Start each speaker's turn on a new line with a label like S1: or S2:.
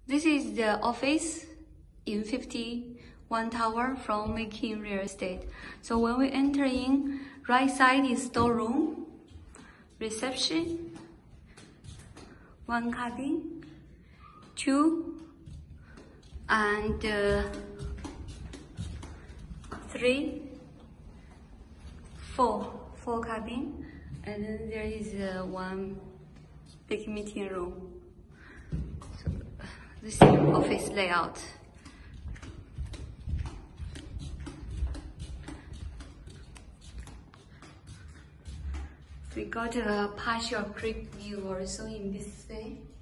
S1: This is the office in 51 tower from making real estate. So when we enter in, right side is storeroom, reception, one cabin, two, and three, four cabin, and then there is one big meeting room. So this is the office layout. We got a partial creek view also in this way.